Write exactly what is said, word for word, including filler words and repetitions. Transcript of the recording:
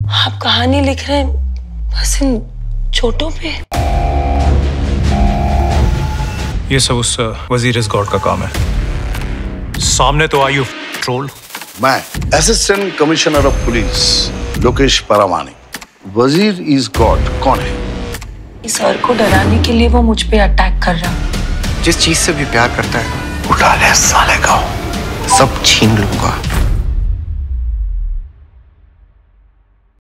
आप कहानी लिख रहे हैं बस इन चोटों पे? ये सब उस वजीर इस गॉड का काम है। सामने तो आयु ट्रोल। मैं assistant commissioner of police Lokesh Paramani. वजीर इज गॉड कौन है? इस सर को डराने के लिए वो मुझ पे अटैक कर रहा। जिस चीज से भी प्यार करता है उठा ले साले का, सब छीन लूंगा।